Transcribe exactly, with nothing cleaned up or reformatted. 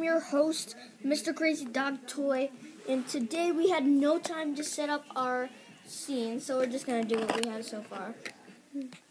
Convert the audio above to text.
your host, Mister Crazy Dog Toy, and today we had no time to set up our scene, so we're just going to do what we have so far.